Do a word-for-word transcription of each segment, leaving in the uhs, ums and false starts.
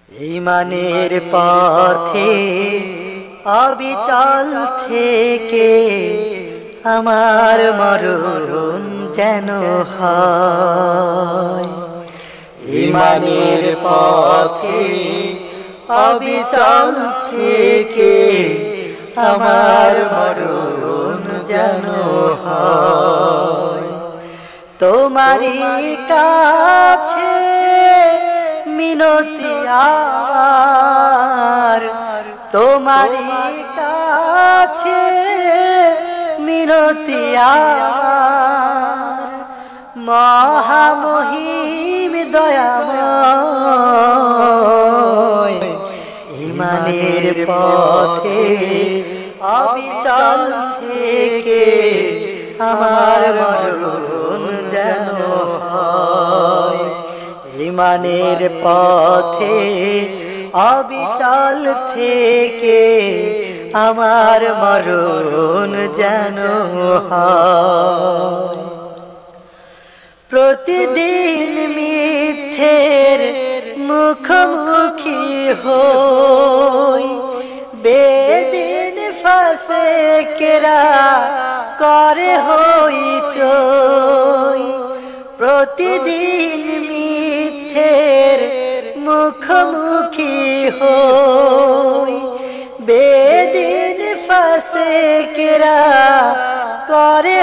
ঈমানের পথে অবিচল থেকে আমার মরণ যেন হয়। ঈমানের পথে অবিচল থেকে আমার মরণ যেন হয়। তোমারই কাছে মিনতি আমার, তোমারই কাছে মিনতি আমার, মহামহিম দয়াময়। ঈমানের পথে অবিচল থেকে আমার মরণ যেন হয়। ঈমানের পথে অবিচল থেকে আমার মরণ যেন হয়। প্রতিদিন মিথ্যের মুখোমুখি হই, বেদিন ফাসেকেরা করে হইচই। প্রতিদিন মিথ্যের মুখোমুখি হই, বেদিন ফাসেকেরা করে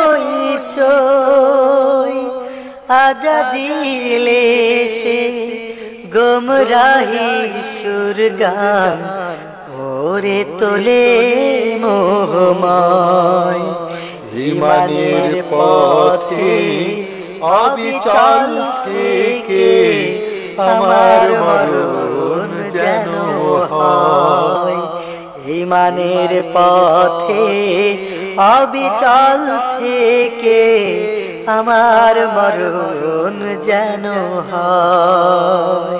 হইচই। আজাজিল এসে গোমরাহি সুর গান ওরে তোলে মোহময়। ঈমানের পথে অবিচল থেকে আমার মরণ যেন হয়। ঈমানের পথে অবিচল থেকে আমার মরণ যেন হয়।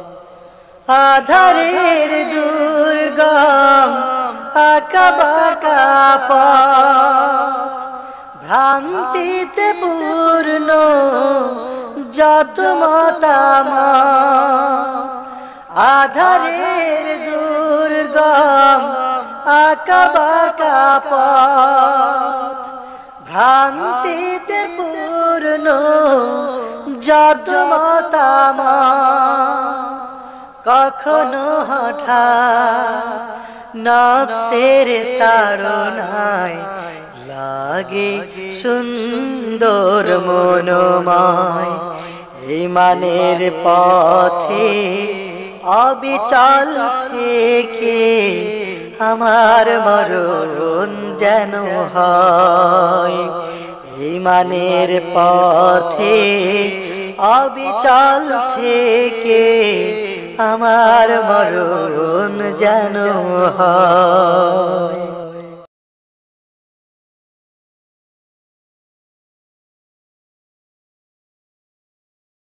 আধারের দুর্গম আঁকাবাঁকা পথ, ভ্রান্তিতে পূর্ণ যত মতামত। আধারের দুর্গম আঁকাবাঁকা পথ, ভ্রান্তিতে পূর্ণ যত মতামত। কখনো হঠাৎ নফসের তাড়নায় লাগে সুন্দর মনোময়। ঈমানের পথে অবিচল থেকে আমার মরণ যেন হয়। ঈমানের পথে অবিচল থেকে আমার মরণ যেন হয়।